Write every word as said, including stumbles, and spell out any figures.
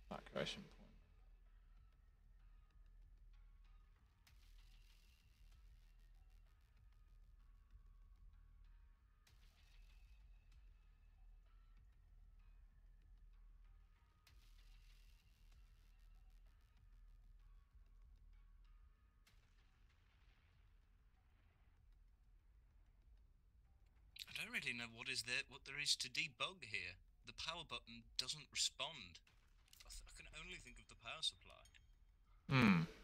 Evacuation point. I don't really know what is there, what there is to debug here. The power button doesn't respond. I, th I can only think of the power supply. Hmm.